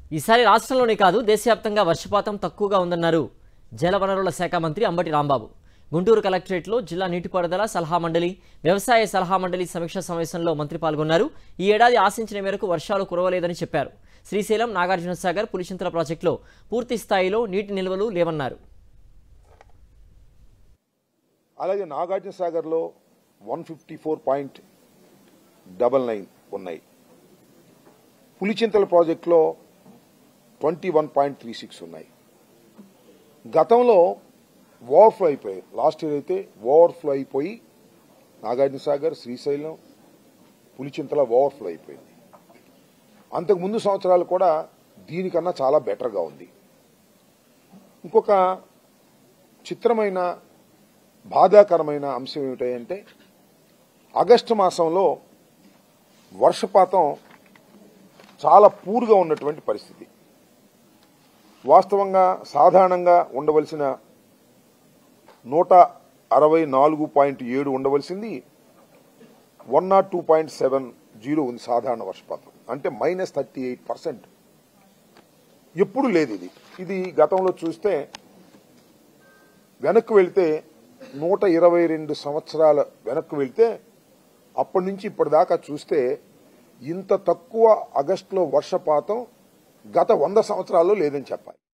ఈసారి రాష్ట్రంలోనే కాదు దేశవ్యాప్తంగా వర్షపాతం తక్కువగా ఉందన్నారు జలవనరుల శాఖ మంత్రి అంబటి రాంబాబు. గుంటూరు కలెక్టరేట్లో జిల్లా నీటిపారుదల సలహా మండలి, వ్యవసాయ సలహా మండలి సమీక్షా సమావేశంలో మంత్రి పాల్గొన్నారు. ఈ ఏడాది ఆశించిన మేరకు వర్షాలు కురవలేదని చెప్పారు. శ్రీశైలం, నాగార్జునసాగర్, పులిచింతల ప్రాజెక్టులో పూర్తి స్థాయిలో నీటి నిల్వలు లేవన్నారు. అలాగే నాగార్జునసాగర్లో 154.99 ఉన్నాయి. పులిచింతల ప్రాజెక్టులో 21.36 ఉన్నాయి. గతంలో ఓవర్ఫ్లో అయిపోయాయి. లాస్ట్ ఇయర్ అయితే ఓవర్ఫ్లో అయిపోయి నాగార్జునసాగర్, శ్రీశైలం, పులిచింతల ఓవర్ఫ్లో అయిపోయింది. అంతకు ముందు సంవత్సరాలు కూడా దీనికన్నా చాలా బెటర్గా ఉంది. ఇంకొక చిత్రమైన బాధాకరమైన అంశం ఏమిటంటే ఆగస్టు మాసంలో వర్షపాతం చాలా పూర్గా ఉన్నటువంటి పరిస్థితి. వాస్తవంగా సాధారణంగా ఉండవలసిన 164.7 ఉండవలసింది 102.70 ఉంది సాధారణ వర్షపాతం. అంటే -38%. ఎప్పుడు లేదు ఇది గతంలో చూస్తే వెనక్కి వెళితే 122 సంవత్సరాల వెనక్కి వెళితే అప్పటి నుంచి ఇప్పటిదాకా చూస్తే ఇంత తక్కువ ఆగస్టులో వర్షపాతం గత 100 సంవత్సరాల్లో లేదని చెప్పాలి.